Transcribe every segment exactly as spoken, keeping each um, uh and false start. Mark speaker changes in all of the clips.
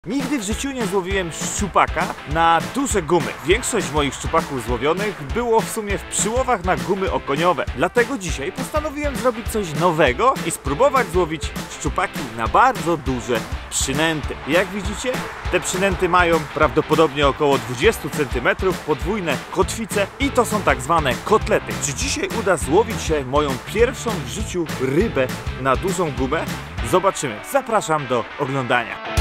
Speaker 1: Nigdy w życiu nie złowiłem szczupaka na duże gumy. Większość moich szczupaków złowionych było w sumie w przyłowach na gumy okoniowe. Dlatego dzisiaj postanowiłem zrobić coś nowego i spróbować złowić szczupaki na bardzo duże przynęty. Jak widzicie, te przynęty mają prawdopodobnie około dwadzieścia centymetrów, podwójne kotwice i to są tak zwane kotlety. Czy dzisiaj uda złowić się moją pierwszą w życiu rybę na dużą gumę? Zobaczymy. Zapraszam do oglądania.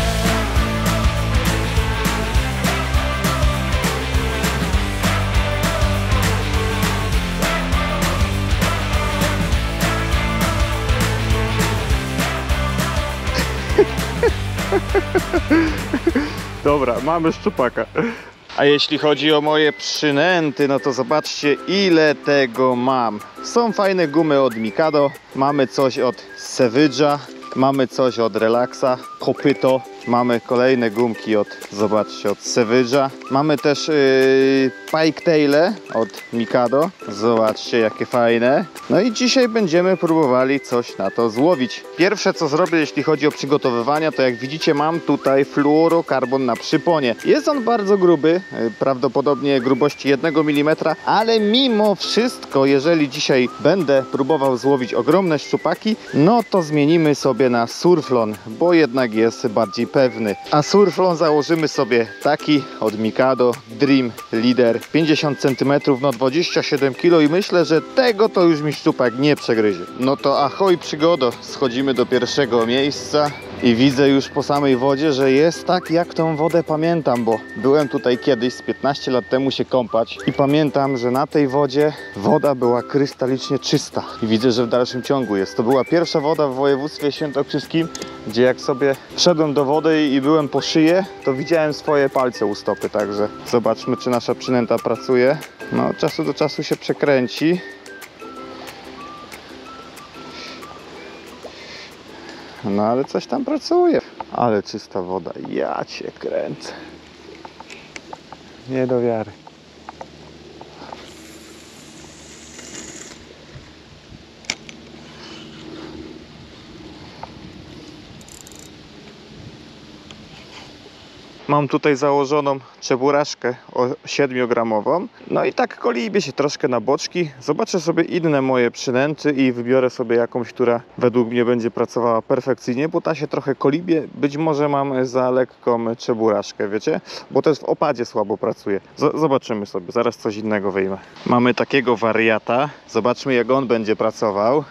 Speaker 2: Dobra, mamy szczupaka. A jeśli chodzi o moje przynęty, no to zobaczcie, ile tego mam. Są fajne gumy od Mikado, mamy coś od Savage'a, mamy coś od Relaxa, kopyto, mamy kolejne gumki od, zobaczcie, od Savage'a. Mamy też yy, Piketaile od Mikado, zobaczcie jakie fajne. No i dzisiaj będziemy próbowali coś na to złowić. Pierwsze co zrobię, jeśli chodzi o przygotowywania, to jak widzicie mam tutaj fluorokarbon na przyponie. Jest on bardzo gruby, yy, prawdopodobnie grubości jednego milimetra, ale mimo wszystko, jeżeli dzisiaj będę próbował złowić ogromne szczupaki, no to zmienimy sobie na Surflon, bo jednak jest bardziej pewny. A Surflon założymy sobie taki od Mikado Dream Leader pięćdziesiąt centymetrów, no dwadzieścia siedem kilo i myślę, że tego to już mi szczupak nie przegryzie. No to ahoj przygodo, schodzimy do pierwszego miejsca i widzę już po samej wodzie, że jest tak jak tą wodę pamiętam, bo byłem tutaj kiedyś z piętnaście lat temu się kąpać i pamiętam, że na tej wodzie woda była krystalicznie czysta i widzę, że w dalszym ciągu jest. To była pierwsza woda w województwie świętokrzyskim, gdzie jak sobie wszedłem do wody i byłem po szyję, to widziałem swoje palce u stopy, także zobaczmy, czy nasza przynęta pracuje. No, od czasu do czasu się przekręci. No ale coś tam pracuje. Ale czysta woda, ja cię kręcę. Nie do wiary. Mam tutaj założoną czeburaszkę siedmiogramową. No i tak kolibię się troszkę na boczki. Zobaczę sobie inne moje przynęty i wybiorę sobie jakąś, która według mnie będzie pracowała perfekcyjnie, bo ta się trochę kolibie. Być może mam za lekką czeburaszkę, wiecie? Bo też w opadzie słabo pracuje. Z zobaczymy sobie, zaraz coś innego wyjmę. Mamy takiego wariata. Zobaczmy, jak on będzie pracował.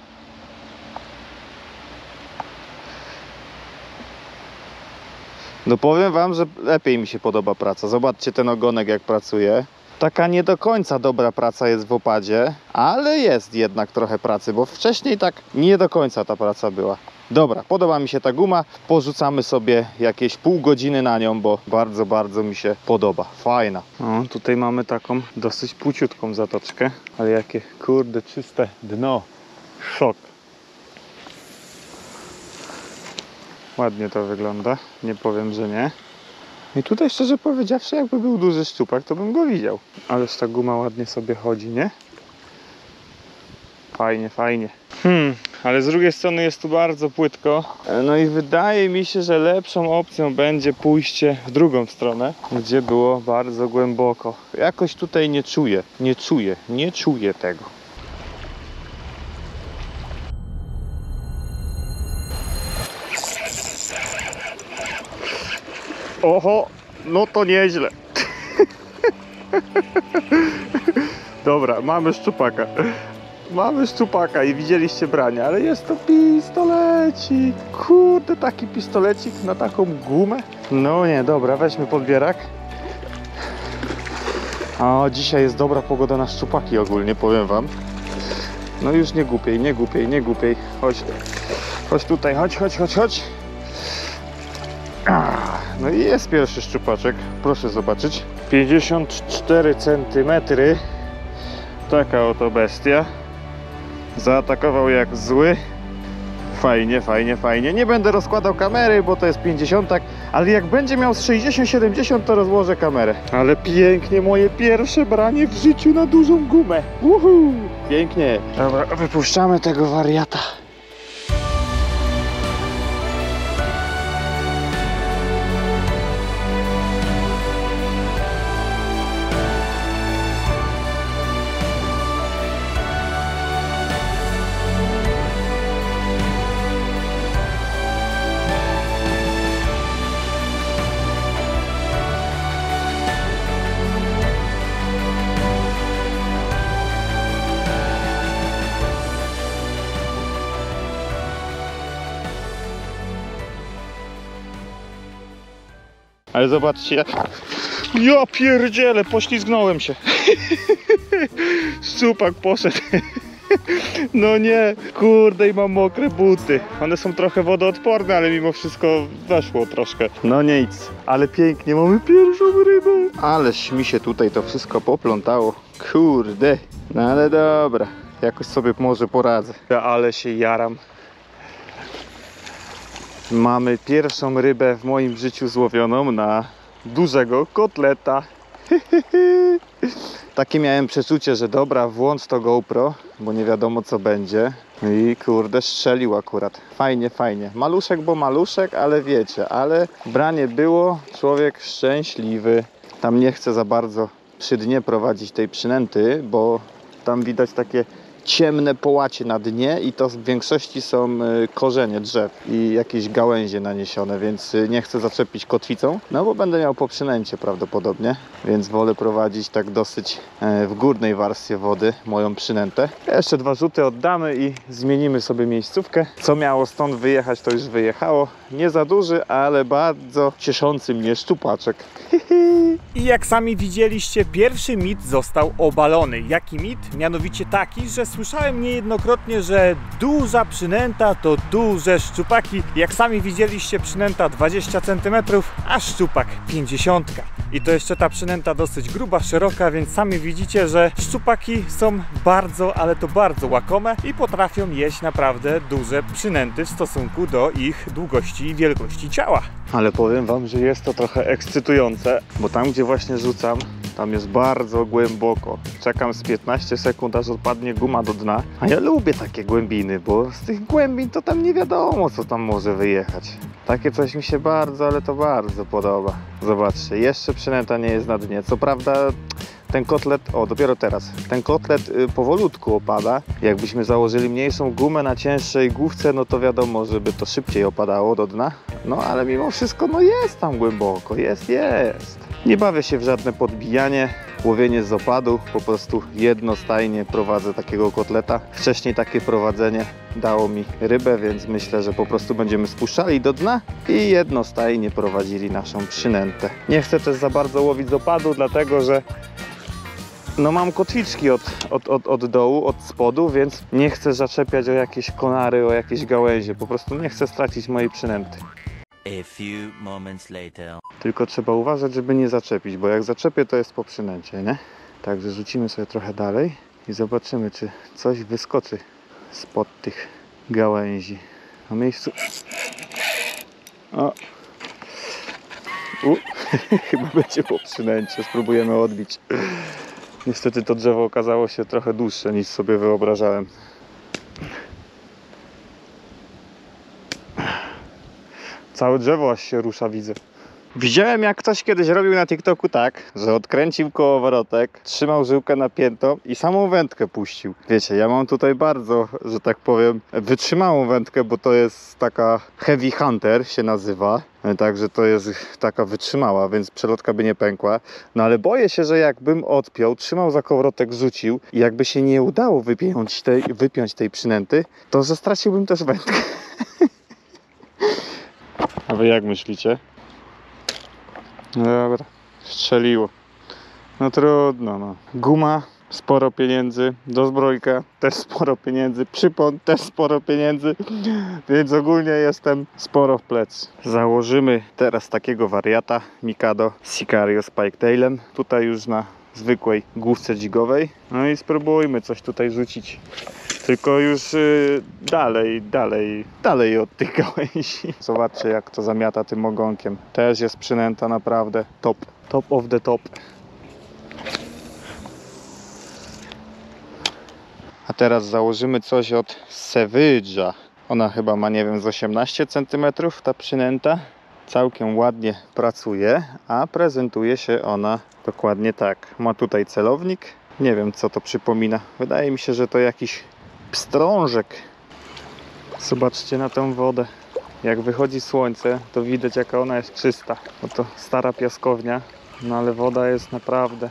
Speaker 2: No powiem wam, że lepiej mi się podoba praca. Zobaczcie ten ogonek jak pracuje. Taka nie do końca dobra praca jest w opadzie, ale jest jednak trochę pracy, bo wcześniej tak nie do końca ta praca była. Dobra, podoba mi się ta guma. Porzucamy sobie jakieś pół godziny na nią, bo bardzo, bardzo mi się podoba. Fajna. O, tutaj mamy taką dosyć płciutką zatoczkę, ale jakie kurde czyste dno. Szok. Ładnie to wygląda, nie powiem, że nie. I tutaj szczerze powiedziawszy, jakby był duży szczupak, to bym go widział. Ależ ta guma ładnie sobie chodzi, nie? Fajnie, fajnie. Hmm, ale z drugiej strony jest tu bardzo płytko. No i wydaje mi się, że lepszą opcją będzie pójście w drugą stronę, gdzie było bardzo głęboko. Jakoś tutaj nie czuję, nie czuję, nie czuję tego. Oho, no to nieźle. Dobra, mamy szczupaka. Mamy szczupaka i widzieliście brania, ale jest to pistolecik. Kurde, taki pistolecik na taką gumę. No nie, dobra, weźmy podbierak. O, dzisiaj jest dobra pogoda na szczupaki ogólnie, powiem wam. No już nie głupiej, nie głupiej, nie głupiej. Chodź, chodź tutaj, chodź, chodź, chodź, chodź. No i jest pierwszy szczupaczek, proszę zobaczyć. pięćdziesiąt cztery centymetry. Taka oto bestia. Zaatakował jak zły. Fajnie, fajnie, fajnie. Nie będę rozkładał kamery, bo to jest pięćdziesiąt, ale jak będzie miał z sześćdziesiąt siedemdziesiąt, to rozłożę kamerę. Ale pięknie, moje pierwsze branie w życiu na dużą gumę. Uhu, pięknie. Dobra, wypuszczamy tego wariata. Ale zobaczcie, jak... Ja pierdzielę, poślizgnąłem się. Szczupak poszedł. No nie, kurde, i mam mokre buty. One są trochę wodoodporne, ale mimo wszystko weszło troszkę. No nic, ale pięknie, mamy pierwszą rybę. Ależ mi się tutaj to wszystko poplątało. Kurde, no ale dobra, jakoś sobie może poradzę. Ale się jaram. Mamy pierwszą rybę w moim życiu złowioną na dużego kotleta. Takie miałem przeczucie, że dobra, włącz to GoPro, bo nie wiadomo co będzie. I kurde, strzelił akurat. Fajnie, fajnie. Maluszek, bo maluszek, ale wiecie, ale branie było, człowiek szczęśliwy. Tam nie chcę za bardzo przy dnie prowadzić tej przynęty, bo tam widać takie ciemne połacie na dnie i to w większości są korzenie drzew i jakieś gałęzie naniesione, więc nie chcę zaczepić kotwicą, no bo będę miał po przynęcie prawdopodobnie, więc wolę prowadzić tak dosyć w górnej warstwie wody moją przynętę. Jeszcze dwa rzuty oddamy i zmienimy sobie miejscówkę. Co miało stąd wyjechać, to już wyjechało. Nie za duży, ale bardzo cieszący mnie szczupaczek.
Speaker 1: I jak sami widzieliście, pierwszy mit został obalony. Jaki mit? Mianowicie taki, że słyszałem niejednokrotnie, że duża przynęta to duże szczupaki. Jak sami widzieliście, przynęta dwadzieścia centymetrów, a szczupak pięćdziesiąt. I to jeszcze ta przynęta dosyć gruba, szeroka, więc sami widzicie, że szczupaki są bardzo, ale to bardzo łakome i potrafią jeść naprawdę duże przynęty w stosunku do ich długości i wielkości ciała.
Speaker 2: Ale powiem wam, że jest to trochę ekscytujące, bo tam gdzie właśnie rzucam, tam jest bardzo głęboko. Czekam z piętnaście sekund, aż odpadnie guma do dna. A ja lubię takie głębiny, bo z tych głębin to tam nie wiadomo, co tam może wyjechać. Takie coś mi się bardzo, ale to bardzo podoba. Zobaczcie, jeszcze przynęta nie jest na dnie. Co prawda ten kotlet, o dopiero teraz, ten kotlet y, powolutku opada. Jakbyśmy założyli mniejszą gumę na cięższej główce, no to wiadomo, żeby to szybciej opadało do dna. No ale mimo wszystko, no jest tam głęboko, jest, jest. Nie bawię się w żadne podbijanie, łowienie z opadu, po prostu jednostajnie prowadzę takiego kotleta. Wcześniej takie prowadzenie dało mi rybę, więc myślę, że po prostu będziemy spuszczali do dna i jednostajnie prowadzili naszą przynętę. Nie chcę też za bardzo łowić z opadu, dlatego że no mam kotwiczki od, od, od, od dołu, od spodu, więc nie chcę zaczepiać o jakieś konary, o jakieś gałęzie. Po prostu nie chcę stracić mojej przynęty.
Speaker 3: A few moments later.
Speaker 2: Tylko trzeba uważać, żeby nie zaczepić, bo jak zaczepię, to jest po przynęcie, nie? Także rzucimy sobie trochę dalej i zobaczymy, czy coś wyskoczy spod tych gałęzi. Na miejscu... O! U. Chyba będzie po przynęcie, spróbujemy odbić. Niestety to drzewo okazało się trochę dłuższe niż sobie wyobrażałem. Całe drzewo aż się rusza, widzę. Widziałem, jak ktoś kiedyś robił na TikToku tak, że odkręcił kołowrotek, trzymał żyłkę napiętą i samą wędkę puścił. Wiecie, ja mam tutaj bardzo, że tak powiem, wytrzymałą wędkę, bo to jest taka Heavy Hunter się nazywa. Także to jest taka wytrzymała, więc przelotka by nie pękła. No ale boję się, że jakbym odpiął, trzymał za kołowrotek, rzucił i jakby się nie udało wypiąć tej, wypiąć tej przynęty, to że straciłbym też wędkę. A wy jak myślicie? No dobra, strzeliło. No trudno, no. Guma, sporo pieniędzy, dozbrojka, też sporo pieniędzy, przypon, też sporo pieniędzy, więc ogólnie jestem sporo w plecy. Założymy teraz takiego wariata Mikado Sicario z Piketailem, tutaj już na zwykłej główce dźwigowej. No i spróbujmy coś tutaj rzucić. Tylko już yy, dalej, dalej, dalej od tych gałęzi. Zobaczcie, jak to zamiata tym ogonkiem. Też jest przynęta naprawdę top. Top of the top. A teraz założymy coś od Savage'a. Ona chyba ma, nie wiem, z osiemnaście centymetrów ta przynęta. Całkiem ładnie pracuje, a prezentuje się ona dokładnie tak. Ma tutaj celownik. Nie wiem, co to przypomina. Wydaje mi się, że to jakiś pstrążek. Zobaczcie na tę wodę. Jak wychodzi słońce, to widać, jaka ona jest czysta. Bo to stara piaskownia, no ale woda jest naprawdę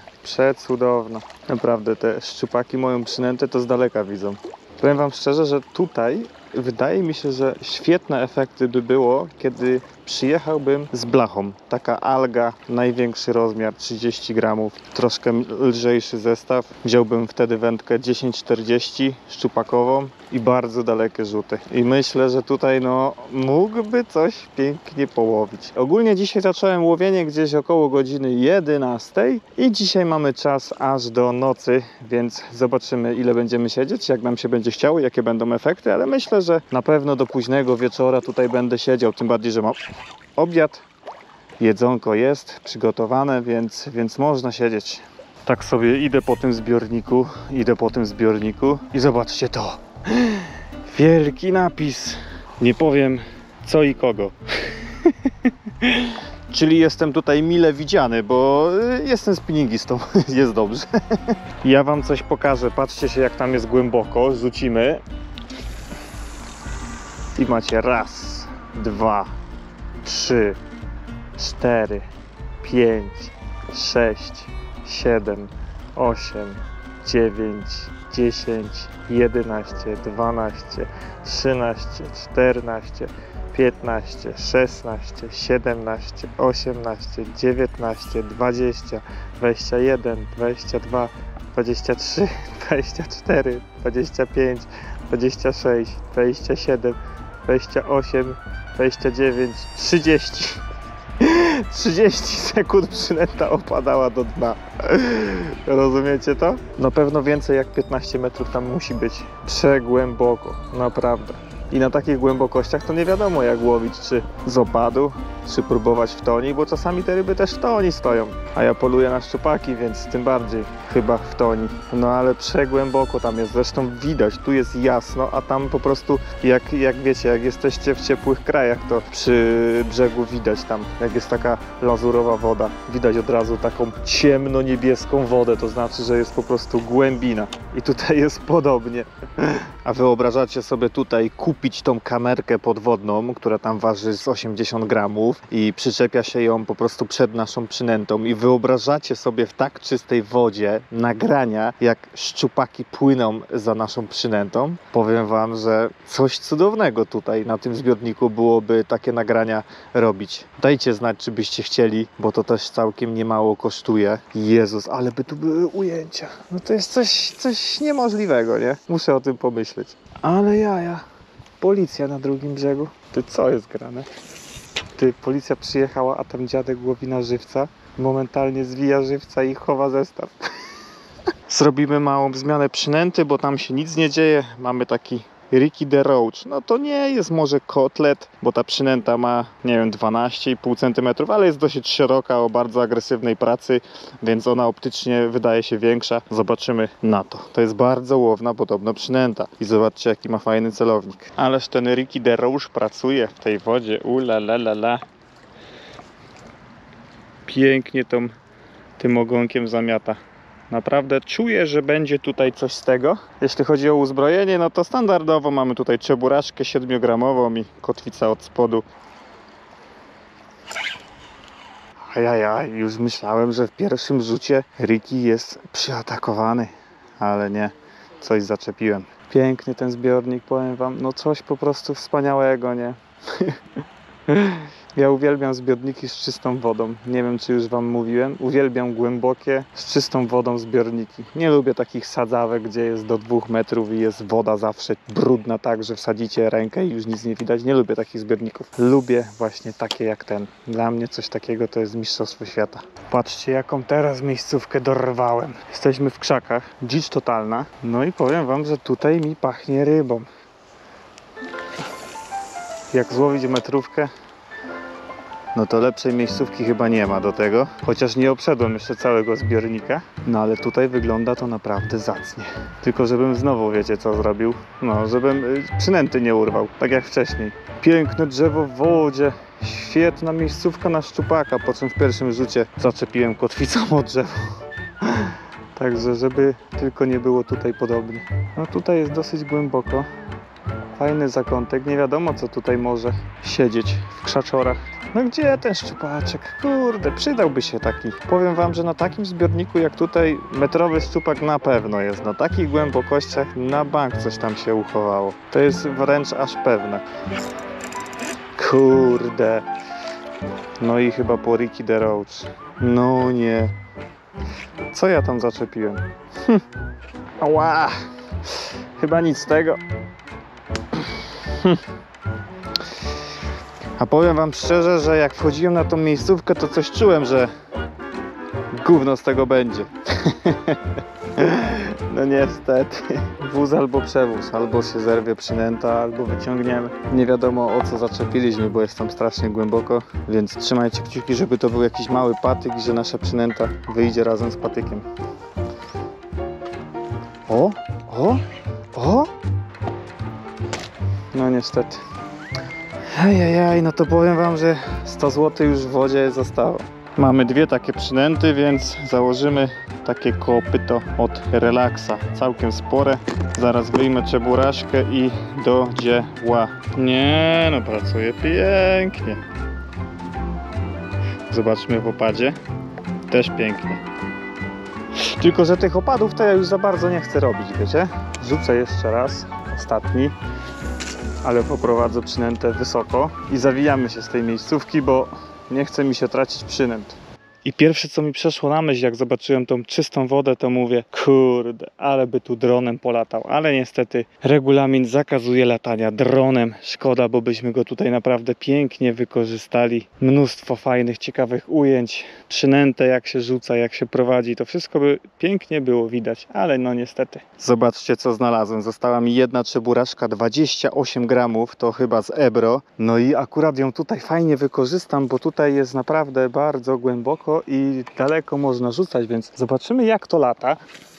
Speaker 2: przecudowna. Naprawdę te szczupaki moją przynętę to z daleka widzą. Powiem wam szczerze, że tutaj Wydaje mi się, że świetne efekty by było, kiedy przyjechałbym z blachą. Taka alga, największy rozmiar, trzydzieści gramów, troszkę lżejszy zestaw. Wziąłbym wtedy wędkę dziesięć czterdzieści szczupakową i bardzo dalekie rzuty. I myślę, że tutaj no mógłby coś pięknie połowić. Ogólnie dzisiaj zacząłem łowienie gdzieś około godziny jedenastej i dzisiaj mamy czas aż do nocy, więc zobaczymy, ile będziemy siedzieć, jak nam się będzie chciało, jakie będą efekty, ale myślę, że na pewno do późnego wieczora tutaj będę siedział, tym bardziej, że mam obiad, jedzonko jest przygotowane, więc, więc można siedzieć. Tak sobie idę po tym zbiorniku, idę po tym zbiorniku i zobaczcie to. Wielki napis. Nie powiem co i kogo. Czyli jestem tutaj mile widziany, bo jestem spinningistą. Jest dobrze. Ja wam coś pokażę. Patrzcie się, jak tam jest głęboko. Rzucimy. I macie raz, dwa, trzy, cztery, pięć, sześć, siedem, osiem, dziewięć, dziesięć, jedenaście, dwanaście, trzynaście, czternaście, piętnaście, szesnaście, siedemnaście, osiemnaście, dziewiętnaście, dwadzieścia, dwadzieścia jeden, dwadzieścia dwa, dwadzieścia trzy, dwadzieścia cztery, dwadzieścia pięć, dwadzieścia sześć, dwadzieścia siedem, dwadzieścia osiem, dwadzieścia dziewięć, trzydzieści. trzydzieści sekund przynęta opadała do dna. Rozumiecie to? Na pewno więcej jak piętnaście metrów tam musi być. Przegłęboko, naprawdę. I na takich głębokościach to nie wiadomo, jak łowić, czy z opadu, czy próbować w toni, bo czasami te ryby też w toni stoją. A ja poluję na szczupaki, więc tym bardziej chyba w toni. No ale przegłęboko tam jest, zresztą widać, tu jest jasno, a tam po prostu, jak, jak wiecie, jak jesteście w ciepłych krajach, to przy brzegu widać tam, jak jest taka lazurowa woda, widać od razu taką ciemno-niebieską wodę, to znaczy, że jest po prostu głębina. I tutaj jest podobnie. A wyobrażacie sobie tutaj kupić tą kamerkę podwodną, która tam waży z osiemdziesiąt gramów i przyczepia się ją po prostu przed naszą przynętą i wyobrażacie sobie w tak czystej wodzie nagrania, jak szczupaki płyną za naszą przynętą? Powiem wam, że coś cudownego tutaj na tym zbiorniku byłoby takie nagrania robić. Dajcie znać, czy byście chcieli, bo to też całkiem niemało kosztuje. Jezus, ale by tu były ujęcia. No to jest coś, coś niemożliwego, nie? Muszę o tym pomyśleć. Ale jaja. Policja na drugim brzegu. Ty, co jest grane? Ty, policja przyjechała, a tam dziadek łowi na żywca. Momentalnie zwija żywca i chowa zestaw. Zrobimy małą zmianę przynęty, bo tam się nic nie dzieje. Mamy taki Ricky the Roach. No to nie jest może kotlet, bo ta przynęta ma, nie wiem, dwanaście i pół centymetrów, ale jest dosyć szeroka, o bardzo agresywnej pracy, więc ona optycznie wydaje się większa. Zobaczymy na to. To jest bardzo łowna podobno przynęta. I zobaczcie, jaki ma fajny celownik. Ależ ten Ricky the Roach pracuje w tej wodzie. Ula la la la. Pięknie tą, tym ogonkiem zamiata. Naprawdę czuję, że będzie tutaj coś z tego. Jeśli chodzi o uzbrojenie, no to standardowo mamy tutaj czeburaczkę siedmiogramową i kotwica od spodu. Ajajaj, już myślałem, że w pierwszym rzucie Ricky jest przyatakowany, ale nie, coś zaczepiłem. Piękny ten zbiornik, powiem wam, no coś po prostu wspaniałego, nie? Ja uwielbiam zbiorniki z czystą wodą. Nie wiem, czy już wam mówiłem. Uwielbiam głębokie, z czystą wodą zbiorniki. Nie lubię takich sadzawek, gdzie jest do dwóch metrów i jest woda zawsze brudna tak, że wsadzicie rękę i już nic nie widać. Nie lubię takich zbiorników. Lubię właśnie takie jak ten. Dla mnie coś takiego to jest mistrzostwo świata. Patrzcie, jaką teraz miejscówkę dorwałem. Jesteśmy w krzakach. Dzicz totalna. No i powiem wam, że tutaj mi pachnie rybą. Jak złowić metrówkę? No to lepszej miejscówki chyba nie ma do tego. Chociaż nie obszedłem jeszcze całego zbiornika. No ale tutaj wygląda to naprawdę zacnie. Tylko żebym znowu, wiecie co zrobił? No, żebym y, przynęty nie urwał, tak jak wcześniej. Piękne drzewo w wodzie. Świetna miejscówka na szczupaka, po czym w pierwszym rzucie zaczepiłem kotwicą o drzewo. Także żeby tylko nie było tutaj podobnie. No tutaj jest dosyć głęboko. Fajny zakątek, nie wiadomo co tutaj może siedzieć w krzaczorach. No gdzie ten szczupaczek? Kurde, przydałby się taki. Powiem wam, że na takim zbiorniku jak tutaj metrowy szczupak na pewno jest. Na takich głębokościach na bank coś tam się uchowało. To jest wręcz aż pewne. Kurde. No i chyba Poriki the Roach. No nie. Co ja tam zaczepiłem? Hm. Ała. Chyba nic z tego. Hm. A powiem wam szczerze, że jak wchodziłem na tą miejscówkę, to coś czułem, że gówno z tego będzie. No niestety. Wóz albo przewóz, albo się zerwie przynęta, albo wyciągniemy. Nie wiadomo o co zaczepiliśmy, bo jest tam strasznie głęboko, więc trzymajcie kciuki, żeby to był jakiś mały patyk i że nasza przynęta wyjdzie razem z patykiem. O, o, o. No niestety. Ajajaj, no to powiem wam, że sto złotych już w wodzie zostało. Mamy dwie takie przynęty, więc założymy takie kopyto od Relaxa. Całkiem spore. Zaraz wyjmę czeburaszkę i do dzieła. Nie, no pracuje pięknie. Zobaczmy w opadzie. Też pięknie. Tylko że tych opadów to ja już za bardzo nie chcę robić, wiecie? Rzucę jeszcze raz, ostatni. Ale poprowadzę przynętę wysoko i zawijamy się z tej miejscówki, bo nie chce mi się tracić przynęt. I pierwsze co mi przeszło na myśl, jak zobaczyłem tą czystą wodę, to mówię, kurde, ale by tu dronem polatał. Ale niestety regulamin zakazuje latania dronem. Szkoda, bo byśmy go tutaj naprawdę pięknie wykorzystali. Mnóstwo fajnych, ciekawych ujęć. Przynętę jak się rzuca, jak się prowadzi, to wszystko by pięknie było widać, ale no niestety. Zobaczcie co znalazłem. Została mi jedna czeburaszka, dwadzieścia osiem gramów, to chyba z Ebro. No i akurat ją tutaj fajnie wykorzystam, bo tutaj jest naprawdę bardzo głęboko i daleko można rzucać, więc zobaczymy jak to lata.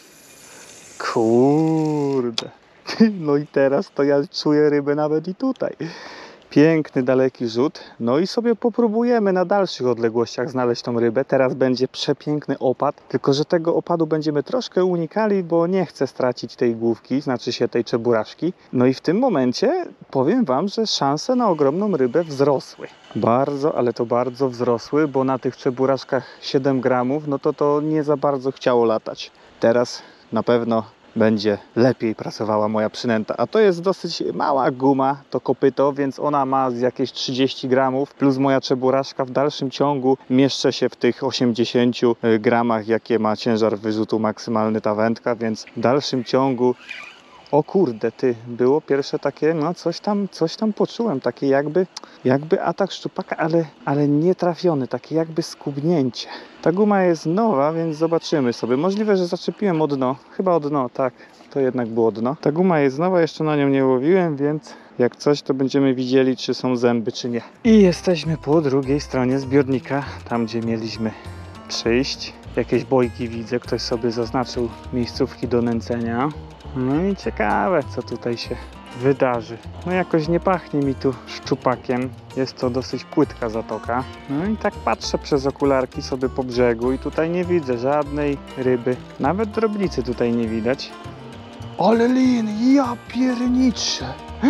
Speaker 2: Kurde. No i teraz to ja czuję rybę nawet i tutaj. Piękny, daleki rzut. No i sobie popróbujemy na dalszych odległościach znaleźć tą rybę. Teraz będzie przepiękny opad, tylko że tego opadu będziemy troszkę unikali, bo nie chcę stracić tej główki, znaczy się tej czeburaszki. No i w tym momencie powiem wam, że szanse na ogromną rybę wzrosły. Bardzo, ale to bardzo wzrosły, bo na tych czeburaszkach siedem gramów, no to to nie za bardzo chciało latać. Teraz na pewno będzie lepiej pracowała moja przynęta. A to jest dosyć mała guma, to kopyto, więc ona ma z jakieś trzydzieści gramów, plus moja czeburaszka w dalszym ciągu mieszczę się w tych osiemdziesięciu gramach, jakie ma ciężar wyrzutu maksymalny ta wędka, więc w dalszym ciągu o kurde, ty, było pierwsze takie, no coś tam, coś tam poczułem, takie jakby, jakby atak szczupaka, ale, ale nie trafiony, takie jakby skubnięcie. Ta guma jest nowa, więc zobaczymy sobie. Możliwe, że zaczepiłem o dno, chyba o dno, tak, to jednak było dno. Ta guma jest nowa, jeszcze na nią nie łowiłem, więc jak coś, to będziemy widzieli, czy są zęby, czy nie. I jesteśmy po drugiej stronie zbiornika, tam gdzie mieliśmy przyjść. Jakieś bojki widzę, ktoś sobie zaznaczył miejscówki do nęcenia. No i ciekawe, co tutaj się wydarzy. No jakoś nie pachnie mi tu szczupakiem. Jest to dosyć płytka zatoka. No i tak patrzę przez okularki sobie po brzegu i tutaj nie widzę żadnej ryby. Nawet drobnicy tutaj nie widać. Ale lin, ja pierniczę.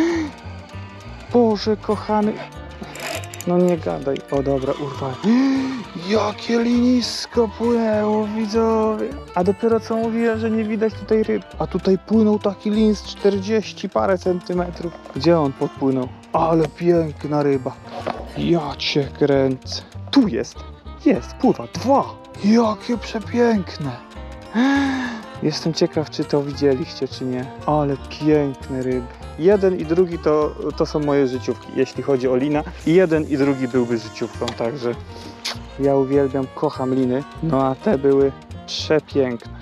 Speaker 2: Boże kochany. No nie gadaj. O dobra, urwałem. Jakie linisko płynęło, widzowie. A dopiero co mówiłem, że nie widać tutaj ryb. A tutaj płynął taki lin z czterdzieści parę centymetrów. Gdzie on podpłynął? Ale piękna ryba. Ja cię kręcę. Tu jest. Jest, pływa. Dwa. Jakie przepiękne. Jestem ciekaw, czy to widzieliście, czy nie. Ale piękne ryby. Jeden i drugi to, to są moje życiówki, jeśli chodzi o lina. I jeden i drugi byłby życiówką, także ja uwielbiam, kocham liny. No a te były przepiękne.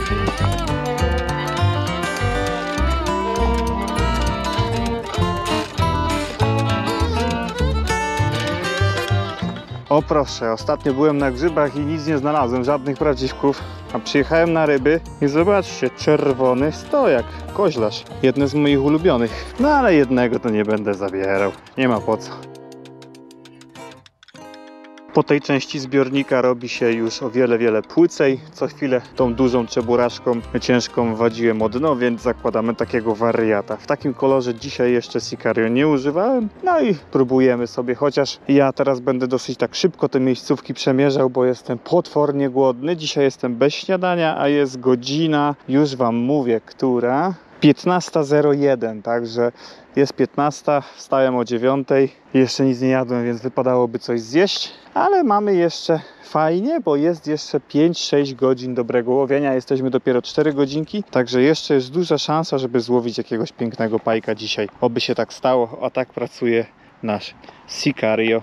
Speaker 2: O proszę, ostatnio byłem na grzybach i nic nie znalazłem, żadnych prawdziwków. A przyjechałem na ryby i zobaczcie, czerwony stojak, koźlarz. Jedne z moich ulubionych. No ale jednego to nie będę zabierał, nie ma po co. Po tej części zbiornika robi się już o wiele, wiele płycej. Co chwilę tą dużą czeburaszką ciężką wadziłem o dno, więc zakładamy takiego wariata. W takim kolorze dzisiaj jeszcze Sicario nie używałem. No i próbujemy sobie, chociaż ja teraz będę dosyć tak szybko te miejscówki przemierzał, bo jestem potwornie głodny. Dzisiaj jestem bez śniadania, a jest godzina, już wam mówię, która... piętnasta zero jeden, także jest piętnasta, wstałem o dziewiątej, jeszcze nic nie jadłem, więc wypadałoby coś zjeść, ale mamy jeszcze fajnie, bo jest jeszcze pięć sześć godzin dobrego łowienia, jesteśmy dopiero cztery godzinki, także jeszcze jest duża szansa, żeby złowić jakiegoś pięknego pajka dzisiaj. Oby się tak stało, a tak pracuje nasz Sicario.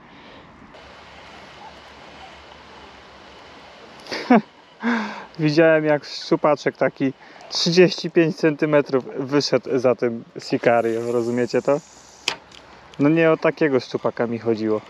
Speaker 2: Widziałem, jak szczupaczek taki trzydzieści pięć centymetrów wyszedł za tym Sicario, rozumiecie to? No nie o takiego szczupaka mi chodziło.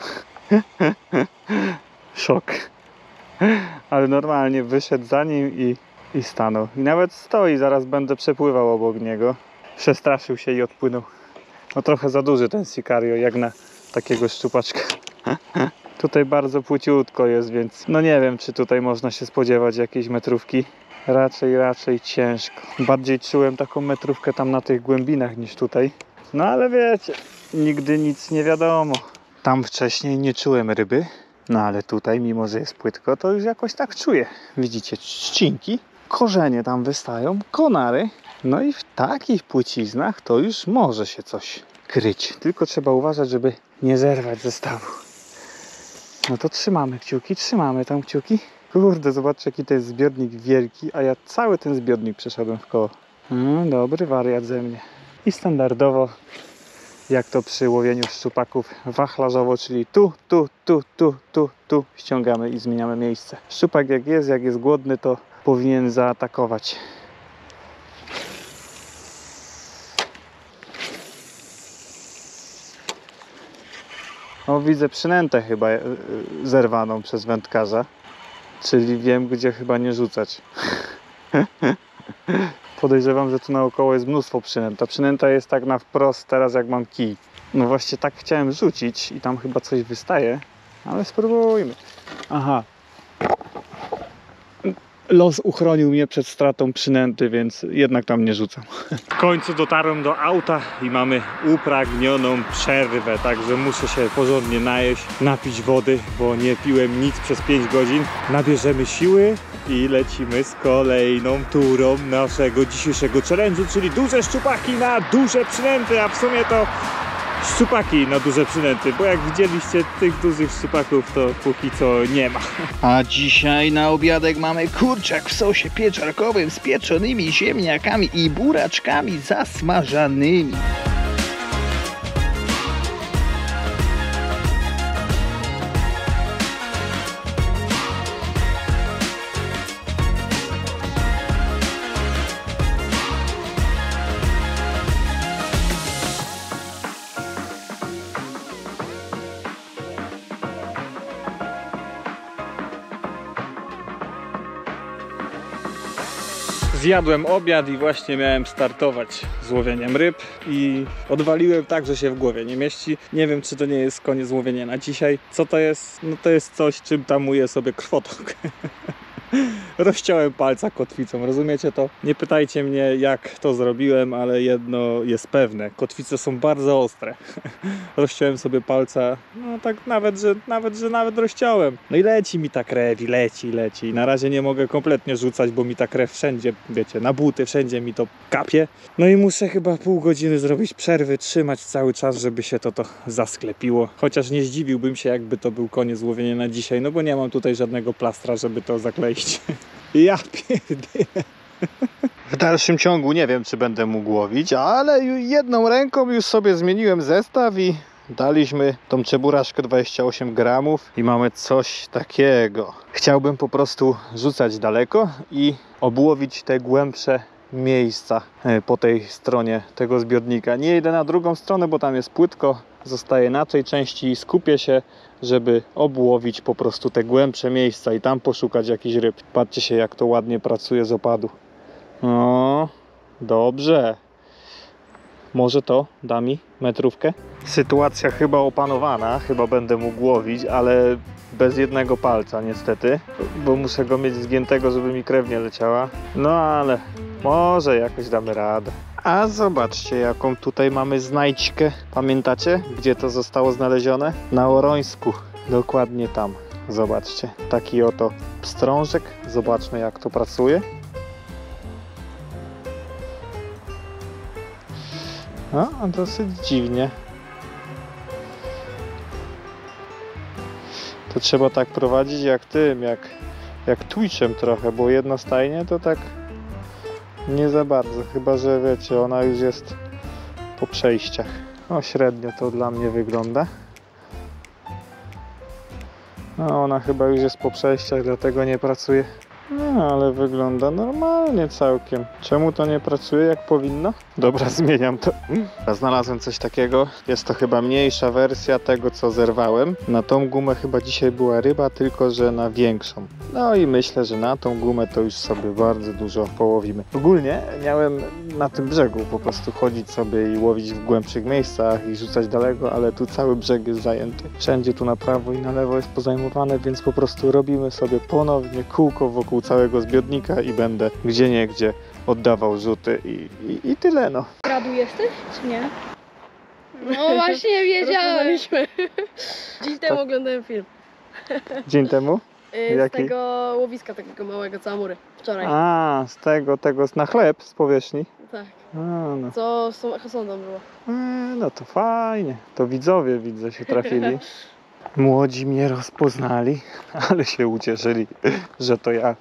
Speaker 2: Szok. Ale normalnie wyszedł za nim i, i stanął. I nawet stoi, zaraz będę przepływał obok niego. Przestraszył się i odpłynął. No trochę za duży ten Sicario, jak na takiego szczupaczka. Tutaj bardzo płyciutko jest, więc no nie wiem, czy tutaj można się spodziewać jakiejś metrówki. Raczej, raczej ciężko. Bardziej czułem taką metrówkę tam na tych głębinach niż tutaj. No ale wiecie, nigdy nic nie wiadomo. Tam wcześniej nie czułem ryby, no ale tutaj, mimo że jest płytko, to już jakoś tak czuję. Widzicie, trzcinki, korzenie tam wystają, konary. No i w takich płyciznach to już może się coś kryć. Tylko trzeba uważać, żeby nie zerwać zestawu. No to trzymamy kciuki, trzymamy tam kciuki. Kurde, zobaczcie, jaki to jest zbiornik wielki, a ja cały ten zbiornik przeszedłem w koło. No, dobry wariat ze mnie. I standardowo, jak to przy łowieniu szczupaków, wachlarzowo, czyli tu, tu, tu, tu, tu, tu ściągamy i zmieniamy miejsce. Szczupak jak jest, jak jest głodny, to powinien zaatakować. O, widzę przynętę chyba zerwaną przez wędkarza. Czyli wiem, gdzie chyba nie rzucać. Podejrzewam, że tu naokoło jest mnóstwo przynęt. Ta przynęta jest tak na wprost teraz, jak mam kij. No właśnie tak chciałem rzucić i tam chyba coś wystaje, ale spróbujmy. Aha. Los uchronił mnie przed stratą przynęty, więc jednak tam nie rzucam. W końcu dotarłem do auta i mamy upragnioną przerwę, także muszę się porządnie najeść, napić wody, bo nie piłem nic przez pięć godzin. Nabierzemy siły i lecimy z kolejną turą naszego dzisiejszego challenge'u, czyli duże szczupaki na duże przynęty, a w sumie to szczupaki na duże przynęty, bo jak widzieliście, tych dużych szczupaków to póki co nie ma.
Speaker 4: A dzisiaj na obiadek mamy kurczak w sosie pieczarkowym z pieczonymi ziemniakami i buraczkami zasmażanymi.
Speaker 1: Zjadłem obiad i właśnie miałem startować z łowieniem ryb i odwaliłem tak, że się w głowie nie mieści. Nie wiem, czy to nie jest koniec łowienia na dzisiaj. Co to jest? No to jest coś, czym tamuję sobie krwotok. Rozciąłem palca kotwicą, rozumiecie to? Nie pytajcie mnie, jak to zrobiłem, ale jedno jest pewne. Kotwice są bardzo ostre. Rozciąłem sobie palca, no tak nawet, że nawet, że nawet rozciąłem. No i leci mi ta krew i leci, leci. Na razie nie mogę kompletnie rzucać, bo mi ta krew wszędzie, wiecie, na buty, wszędzie mi to kapie. No i muszę chyba pół godziny zrobić przerwy, trzymać cały czas, żeby się to to zasklepiło. Chociaż nie zdziwiłbym się, jakby to był koniec łowienia na dzisiaj, no bo nie mam tutaj żadnego plastra, żeby to zakleić. Ja pierdolę.
Speaker 2: W dalszym ciągu nie wiem, czy będę mógł łowić, ale jedną ręką już sobie zmieniłem zestaw i daliśmy tą czeburaszkę dwadzieścia osiem gramów i mamy coś takiego. Chciałbym po prostu rzucać daleko i obłowić te głębsze miejsca po tej stronie tego zbiornika. Nie idę na drugą stronę, bo tam jest płytko, zostaję na tej części i skupię się, żeby obłowić po prostu te głębsze miejsca i tam poszukać jakichś ryb. Patrzcie się, jak to ładnie pracuje z opadu. O, dobrze. Może to da mi metrówkę? Sytuacja chyba opanowana, chyba będę mógł łowić, ale bez jednego palca niestety, bo muszę go mieć zgiętego, żeby mi krew nie leciała. No ale może jakoś damy radę. A zobaczcie, jaką tutaj mamy znajdźkę. Pamiętacie, gdzie to zostało znalezione? Na Orońsku. Dokładnie tam. Zobaczcie. Taki oto pstrążek. Zobaczmy, jak to pracuje. No, dosyć dziwnie. To trzeba tak prowadzić jak tym, jak, jak Twitchem trochę, bo jednostajnie to tak nie za bardzo, chyba że wiecie, ona już jest po przejściach. No średnio to dla mnie wygląda. No ona chyba już jest po przejściach, dlatego nie pracuje. No ale wygląda normalnie całkiem. Czemu to nie pracuje jak powinno? Dobra, zmieniam to. Znalazłem coś takiego. Jest to chyba mniejsza wersja tego, co zerwałem. Na tą gumę chyba dzisiaj była ryba, tylko że na większą. No i myślę, że na tą gumę to już sobie bardzo dużo połowimy. Ogólnie miałem na tym brzegu po prostu chodzić sobie i łowić w głębszych miejscach i rzucać daleko, ale tu cały brzeg jest zajęty. Wszędzie tu na prawo i na lewo jest pozajmowane, więc po prostu robimy sobie ponownie kółko wokół całego zbiornika i będę gdzieniegdzie oddawał rzuty i, i, i tyle no.
Speaker 5: Gradu jesteś, czy nie?
Speaker 6: No właśnie wiedziałem. Dzień temu
Speaker 2: Tak.
Speaker 6: oglądałem film.
Speaker 2: Dzień temu?
Speaker 6: Yy, z
Speaker 2: Jaki?
Speaker 6: tego łowiska takiego małego, co Amury. Wczoraj.
Speaker 2: A, z tego, tego na chleb z powierzchni.
Speaker 6: Tak.
Speaker 2: A, no.
Speaker 6: Co z tą echosondą było.
Speaker 2: E, no to fajnie. To widzowie widzę się trafili. Młodzi mnie rozpoznali, ale się ucieszyli, że to ja.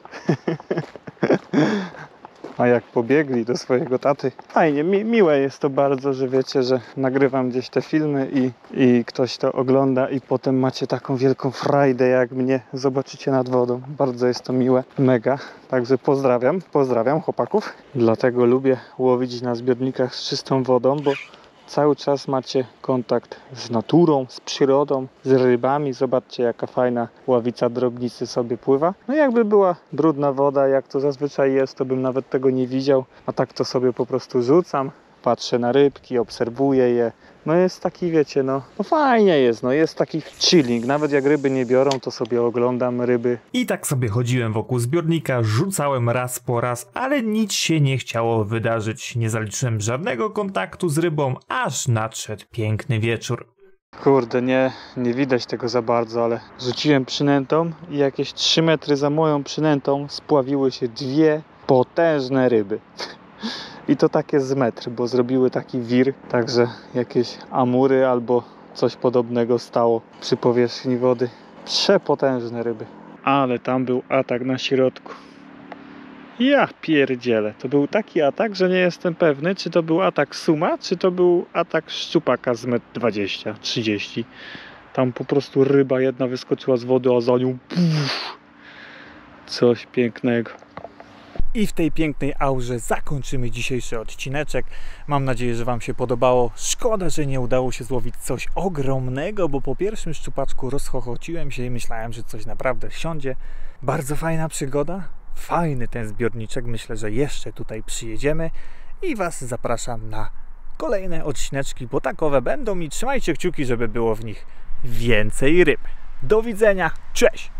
Speaker 2: A jak pobiegli do swojego taty. Fajnie, mi, miłe jest to bardzo, że wiecie, że nagrywam gdzieś te filmy i, i ktoś to ogląda i potem macie taką wielką frajdę jak mnie. Zobaczycie nad wodą. Bardzo jest to miłe, mega. Także pozdrawiam, pozdrawiam chłopaków. Dlatego lubię łowić na zbiornikach z czystą wodą, bo cały czas macie kontakt z naturą, z przyrodą, z rybami. Zobaczcie, jaka fajna ławica drobnicy sobie pływa. No jakby była brudna woda, jak to zazwyczaj jest, to bym nawet tego nie widział. A tak to sobie po prostu rzucam, patrzę na rybki, obserwuję je. No jest taki, wiecie, no, no fajnie jest, no jest taki chilling. Nawet jak ryby nie biorą, to sobie oglądam ryby.
Speaker 1: I tak sobie chodziłem wokół zbiornika, rzucałem raz po raz, ale nic się nie chciało wydarzyć. Nie zaliczyłem żadnego kontaktu z rybą, aż nadszedł piękny wieczór.
Speaker 2: Kurde, nie, nie widać tego za bardzo, ale rzuciłem przynętą i jakieś trzy metry za moją przynętą spławiły się dwie potężne ryby. I to takie z metr, bo zrobiły taki wir, także jakieś amury albo coś podobnego stało przy powierzchni wody. Przepotężne ryby. Ale tam był atak na środku. Ja pierdzielę. To był taki atak, że nie jestem pewny, czy to był atak suma, czy to był atak szczupaka z metr dwadzieścia trzydzieści. Tam po prostu ryba jedna wyskoczyła z wody, a za nią puf, coś pięknego.
Speaker 1: I w tej pięknej aurze zakończymy dzisiejszy odcineczek. Mam nadzieję, że Wam się podobało. Szkoda, że nie udało się złowić coś ogromnego, bo po pierwszym szczupaczku rozchochociłem się i myślałem, że coś naprawdę siądzie. Bardzo fajna przygoda. Fajny ten zbiorniczek. Myślę, że jeszcze tutaj przyjedziemy i Was zapraszam na kolejne odcineczki, bo takowe będą i trzymajcie kciuki, żeby było w nich więcej ryb. Do widzenia. Cześć!